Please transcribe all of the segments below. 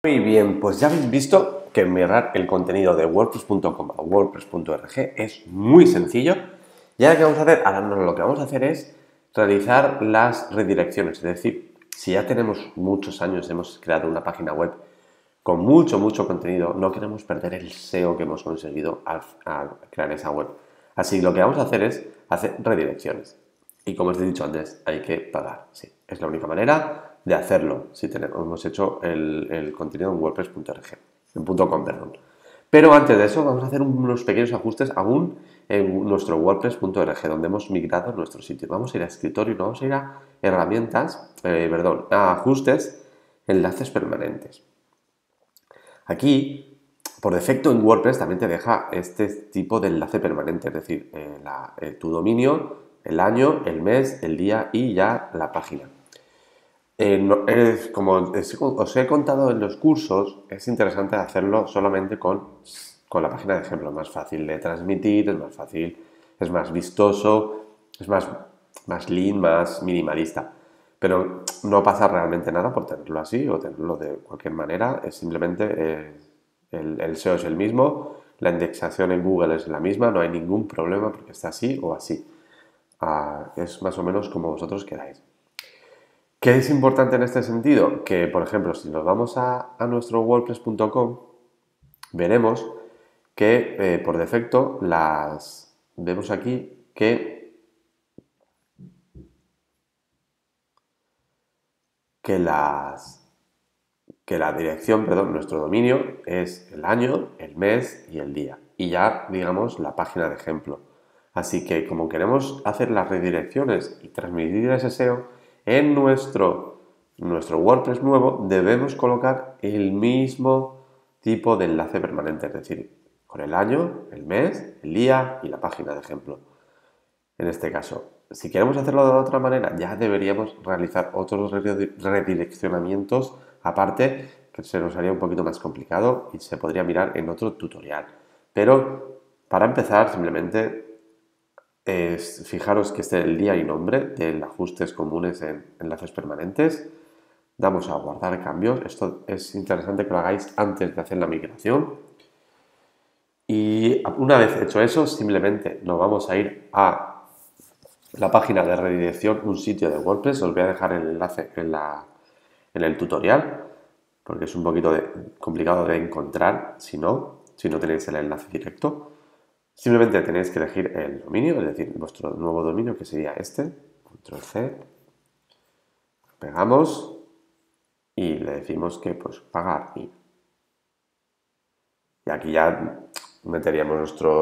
Muy bien, pues ya habéis visto que migrar el contenido de WordPress.com a WordPress.org es muy sencillo. Y ahora, ¿qué vamos a hacer? Ahora lo que vamos a hacer es realizar las redirecciones. Es decir, si ya tenemos muchos años, hemos creado una página web con mucho contenido, no queremos perder el SEO que hemos conseguido al crear esa web. Así que lo que vamos a hacer es hacer redirecciones. Y como os he dicho antes, hay que pagar. Sí, es la única manera de hacerlo si hemos hecho el contenido en WordPress.org, en .com, perdón. Pero antes de eso vamos a hacer unos pequeños ajustes aún en nuestro WordPress.org, donde hemos migrado nuestro sitio. Vamos a ir a escritorio y vamos a ir a herramientas, a ajustes, enlaces permanentes. Aquí, por defecto en WordPress también te deja este tipo de enlace permanente, es decir, tu dominio, el año, el mes, el día y ya la página. Como os he contado en los cursos, es interesante hacerlo solamente con la página de ejemplo. Es más fácil de transmitir, es más fácil, es más vistoso, es más lean, más minimalista. Pero no pasa realmente nada por tenerlo así o tenerlo de cualquier manera. Es simplemente el SEO es el mismo, la indexación en Google es la misma, no hay ningún problema porque está así o así. Es más o menos como vosotros queráis. ¿Qué es importante en este sentido? Que, por ejemplo, si nos vamos a nuestro wordpress.com, veremos que por defecto vemos aquí que la dirección, perdón, nuestro dominio es el año, el mes y el día. Y ya, digamos, la página de ejemplo. Así que como queremos hacer las redirecciones y transmitir ese SEO en nuestro WordPress nuevo, debemos colocar el mismo tipo de enlace permanente, es decir, con el año, el mes, el día y la página de ejemplo. En este caso, si queremos hacerlo de otra manera, ya deberíamos realizar otros redireccionamientos aparte, que se nos haría un poquito más complicado y se podría mirar en otro tutorial. Pero para empezar, simplemente fijaros que esté el día y nombre de ajustes comunes en enlaces permanentes. Damos a guardar cambios. Esto es interesante que lo hagáis antes de hacer la migración. Y una vez hecho eso, simplemente nos vamos a ir a la página de redirección, un sitio de WordPress. Os voy a dejar el enlace en el tutorial, porque es un poquito complicado de encontrar si no tenéis el enlace directo. Simplemente tenéis que elegir el dominio, es decir, vuestro nuevo dominio, que sería este. Control C. Pegamos y le decimos que pues pagar. Y aquí ya meteríamos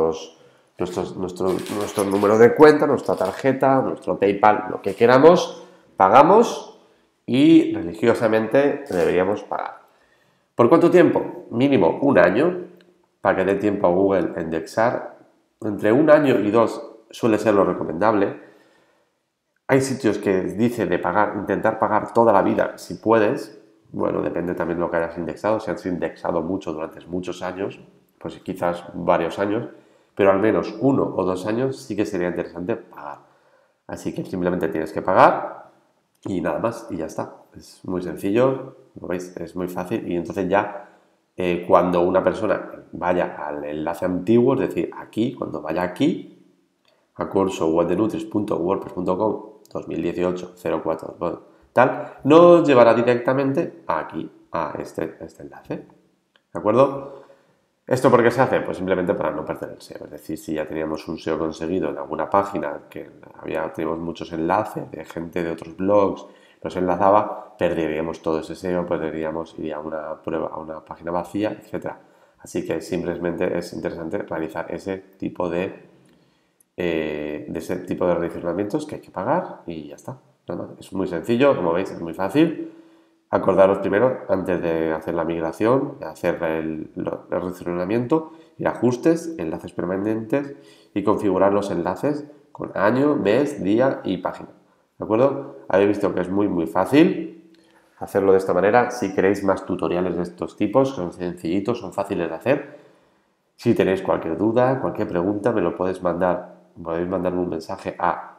nuestro número de cuenta, nuestra tarjeta, nuestro PayPal, lo que queramos, pagamos y religiosamente deberíamos pagar. ¿Por cuánto tiempo? Mínimo un año, para que dé tiempo a Google a indexar. Entre un año y 2 suele ser lo recomendable. Hay sitios que dice de intentar pagar toda la vida si puedes. Bueno, depende también de lo que hayas indexado. Si has indexado mucho durante muchos años, pues quizás varios años, pero al menos 1 o 2 años sí que sería interesante pagar. Así que simplemente tienes que pagar y nada más, y ya está. Es muy sencillo, como veis, es muy fácil y entonces ya cuando una persona vaya al enlace antiguo, es decir, aquí, cuando vaya aquí, a curso webdenutris.wordpress.com 2018-04, bueno, tal, nos llevará directamente aquí, a este enlace. ¿De acuerdo? ¿Esto por qué se hace? Pues simplemente para no perder el SEO. Es decir, si ya teníamos un SEO conseguido en alguna página que teníamos muchos enlaces de gente de otros blogs, nos enlazaba, perderíamos todo ese SEO, iría a una prueba, a una página vacía, etc. Así que simplemente es interesante realizar ese tipo de redireccionamientos que hay que pagar y ya está. Es muy sencillo, como veis, es muy fácil. Acordaros primero, antes de hacer la migración, de hacer el redireccionamiento, ir a ajustes, enlaces permanentes y configurar los enlaces con año, mes, día y página. ¿De acuerdo? Habéis visto que es muy fácil hacerlo de esta manera. Si queréis más tutoriales de estos tipos, son sencillitos, son fáciles de hacer. Si tenéis cualquier duda, cualquier pregunta, me lo podéis mandar. Podéis mandarme un mensaje a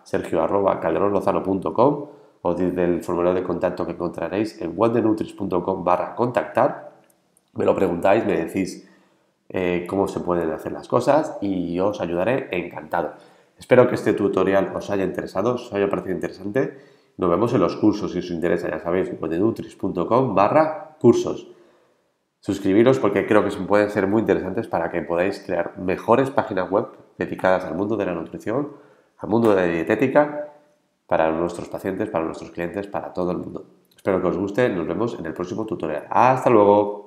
sergio@calderonlozano.com o desde el formulario de contacto que encontraréis en webdenutris.com/contactar me lo preguntáis, me decís cómo se pueden hacer las cosas y yo os ayudaré encantado. Espero que este tutorial os haya interesado, os haya parecido interesante. Nos vemos en los cursos si os interesa, ya sabéis, www.nutris.com/cursos. Suscribiros porque creo que pueden ser muy interesantes para que podáis crear mejores páginas web dedicadas al mundo de la nutrición, al mundo de la dietética, para nuestros pacientes, para nuestros clientes, para todo el mundo. Espero que os guste, nos vemos en el próximo tutorial. ¡Hasta luego!